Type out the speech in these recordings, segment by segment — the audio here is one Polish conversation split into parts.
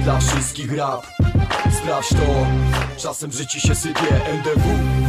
dla wszystkich rap. Sprawdź to, czasem życie się sypie. NDW,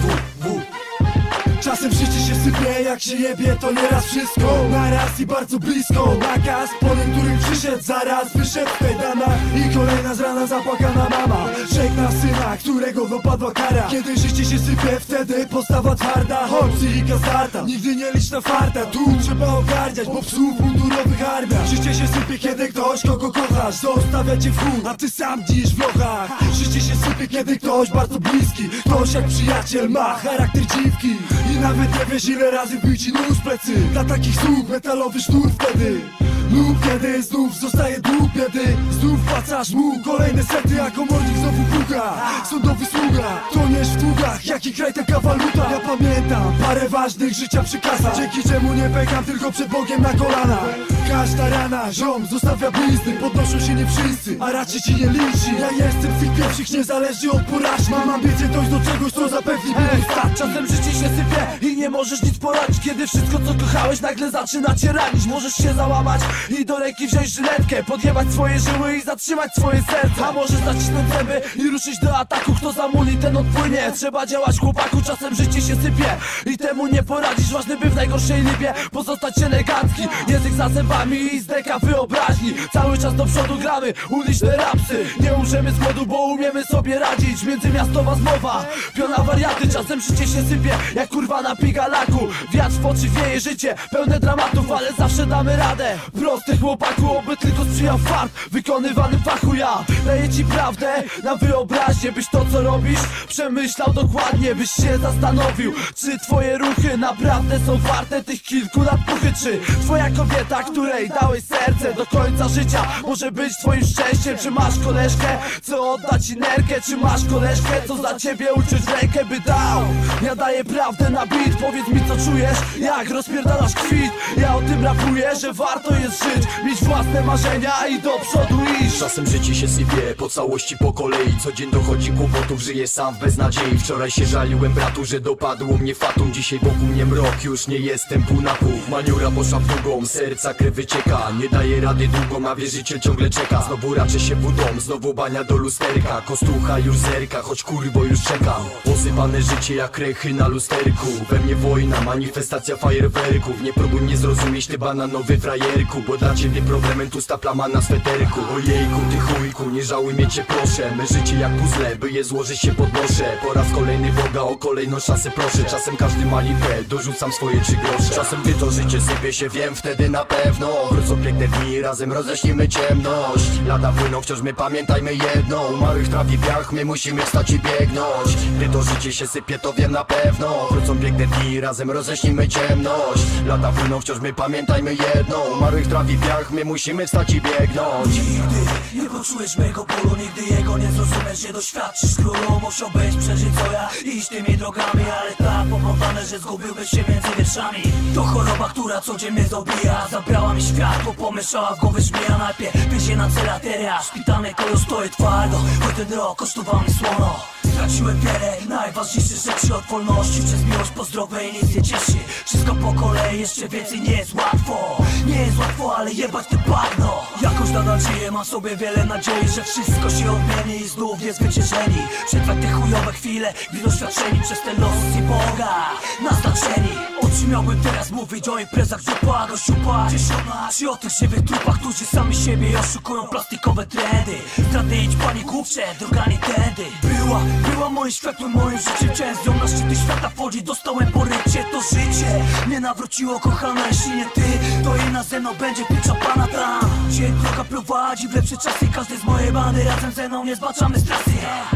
Czasem życie się sypie, jak się jebie, to nieraz wszystko naraz i bardzo blisko. Nakaz, po niektórym przyszedł, zaraz wyszedł pedana. I kolejna z rana zapłakana mama żegna syna, którego dopadła kara. Kiedy życie się sypie, wtedy postawa twarda. Choć psychika zdarta, nigdy nie licz na farta. Tu trzeba ogarniać, bo psów mundurowych armia. Życie się sypie, kiedy ktoś, kogo kochasz, zostawia cię w chuj, a ty sam dziś w lochach. Życie się sypie, kiedy ktoś bardzo bliski, ktoś jak przyjaciel ma charakter dziwki. I nawet nie wiesz, ile razy wbił ci nóż w plecy. Dla takich słów metalowy sznur wtedy. Lub kiedy znów zostaje dług biedy, znów płacasz mu kolejne sety, a komornik znowu puka. Sądowy sługa, toniesz w długach, jaki kraj taka waluta. Ja pamiętam parę ważnych życia przykazać, dzięki czemu nie pękam tylko przed Bogiem na kolana. Każda rana, ziom, zostawia blizny, podnoszą się nie wszyscy, a raczej ci nie liczy. Ja jestem z tych pierwszych, niezależnie od porażki. Mam ambicje dojść do czegoś, co zapewni mi stać. Czasem życie się sypie i nie możesz nic poradzić, kiedy wszystko co kochałeś nagle zaczyna cię ranić. Możesz się załamać i do ręki wziąć żyletkę, podjebać swoje żyły i zatrzymać swoje serce. A możesz zacisnąć zęby i ruszyć do ataku, kto zamuli ten odpłynie. Trzeba działać, chłopaku, czasem życie się sypie i temu nie poradzisz. Ważne by w najgorszej lipie pozostać elegancki, język za zębami i zdeka wyobraźni. Cały czas do przodu gramy uliczne rapsy, nie umrzemy z głodu, bo umiemy sobie radzić. Międzymiastowa zmowa, piona wariaty. Czasem życie się sypie jak kurwa na pigalaku. Wiatr w oczy wieje, życie pełne dramatów, ale zawsze damy radę. Prosty chłopaku, oby tylko sprzyjał fart wykonywanym fachu. Ja daję ci prawdę na wyobraźnię, byś to co robisz przemyślał dokładnie, byś się zastanowił, czy twoje ruchy naprawdę są warte tych kilku lat puchy. Czy twoja kobieta, której dałeś serce do końca życia, może być twoim szczęściem. Czy masz koleżkę, co oddać ci nerkę? Czy masz koleżkę, co za ciebie uczyć rękę by dał? Ja daję prawdę na beat, powiedz mi co czujesz, jak rozpierdalasz kwit. Ja o tym rapuję, że warto jest żyć, mieć własne marzenia i do przodu iść. Czasem życie się sypie po całości, po kolei. Co dzień dochodzi kłopotów, żyję sam w beznadziei. Wczoraj się żaliłem bratu, że dopadło mnie fatum. Dzisiaj wokół mnie mrok, już nie jestem pół na pół. Maniura poszła w długą, serca krew wycieka. Nie daje rady długo, a wierzyciel ciągle czeka. Znowu raczę się w dom, znowu bania do lusterka. Kostucha już zerka, choć kurwo już czekam. Posypane życie jak krechy na lusterku. We mnie wojna, manifestacja fajerwerków. Nie próbuj mnie zrozumieć, ty bananowy frajerku, bo dla ciebie problemem tusta plama na sweterku. Ojejku, ty chujku, nie żałuj mnie cię proszę. My życie jak puzzle, by je złożyć się podnoszę. Po raz kolejny Boga o kolejną szansę proszę. Czasem każdy ma lipę, dorzucam swoje 3 grosze. Czasem gdy to życie sypie się, wiem wtedy na pewno wrócą piękne dni, razem roześlimy ciemność. Lata płyną, wciąż my pamiętajmy jedno: umarłych trafi piach, my musimy wstać i biegnąć. Gdy to życie się sypie, to wiem na pewno wrócą piękne dni, razem roześlimy ciemność. Lata płyną, wciąż my pamiętajmy jedno: umarłych trafi piach, my musimy wstać i biegnąć. Nigdy nie poczujesz mego bólu, nigdy jego nie zrozumiesz, nie doświadczysz królu. Musiałbyś przeżyć co ja, iść tymi drogami, ale tak poplątane, że zgubiłbyś się między wierszami. To choroba, która codziennie dobija, zabrała mi światło, pomieszała w głowie żmija. Najpierw wiezie na cel arteria, szpitalnej koło stoję twardo, choć ten rok kosztował mi słono. Straciłem wiele najważniejsze rzeczy, od wolności przez miłość po zdrowej nic nie cieszy. Wszystko po kolei, jeszcze więcej nie jest łatwo. Nie jest łatwo, ale jebać te bagno. Jakoś nadal żyję, mam sobie wiele nadziei, że wszystko się odmieni i znów jest zwyciężeni. Przetrwać te chujowe chwile, gdy doświadczeni przez ten los i Boga naznaczeni. O czym miałbym teraz mówić? O imprezach, żupach, o siupach, czy o tych żywych trupach, którzy sami siebie oszukują plastikowe trendy. Zdrady idź paniku przed drogami tędy. Była moim światłem, moim życiem. Chciałem z nią na szczyty świata wchodzić, dostałem po rycie. To życie mnie nawróciło, kochana, jeśli nie ty, to inna ze mną będzie pierwsza pana tam, gdzie droga prowadzi w lepsze czasy. Każdy z mojej bandy razem ze mną, nie zbaczamy z trasy.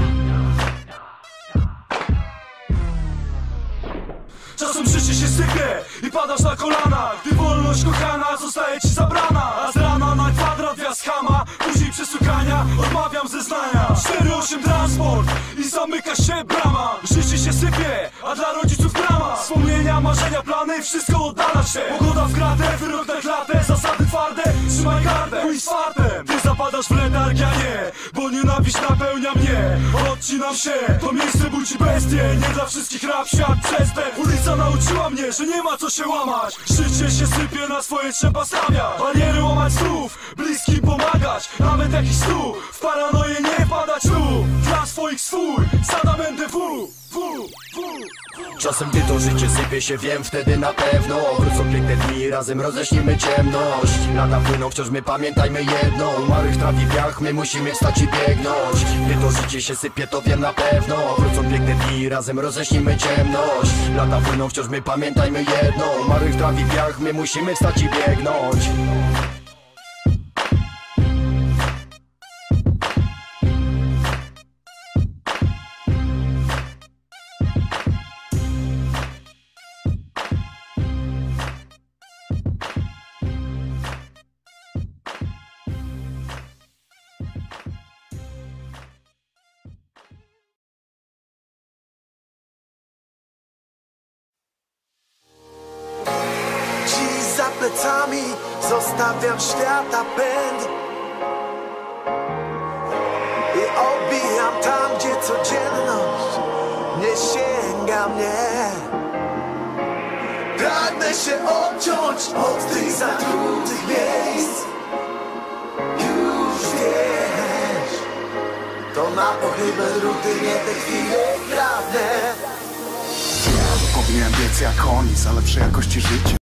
Czasem życie się sypie i padasz na kolana, gdy wolność kochana zostaje ci zabrana. A z rana na kwadrat wjazd chama, później przesłuchania, odmawiam zeznania. 4-8 transport i zamyka się brama. Życie się sypie, a dla rodziców drama. Wspomnienia, marzenia, plany, wszystko oddala się. Pogoda w kratę, wyrok na klatę, zasady twarde, trzymaj gardę, pójdź z fartem. Ty zapadasz w letarg, ja nie, bo nienawiść napełnia mnie. Odcinam się, to miejsce budzi bestie. Nie dla wszystkich rap, świat przestęp. Ulica nauczyła mnie, że nie ma co się łamać. Życie się sypie, na swoje trzeba stawiać. Bariery łamać słów, bliskim pomagać. Nawet jakiś tu, w paranoję nie wpadać tu. Dla swoich swój, zadam NDW. Czasem gdy to życie sypie się, wiem wtedy na pewno wrócą piękne dni, razem roześnimy ciemność. Lata płyną, wciąż my pamiętajmy jedno. Umarłych trafi piach, my musimy wstać i biegnąć. Gdy to życie się sypie, to wiem na pewno wrócą piękne dni, razem roześnimy ciemność. Lata płyną, wciąż my pamiętajmy jedno. Umarłych trafi piach, my musimy wstać i biegnąć. Za plecami zostawiam świata pęd i odbijam tam, gdzie codzienność nie sięga mnie. Pragnę się odciąć od tych zatrutych miejsc. Już wiesz, to na pochybne druty nie te chwile pragnę. Powinienem biec jak oni za lepszej jakości życia.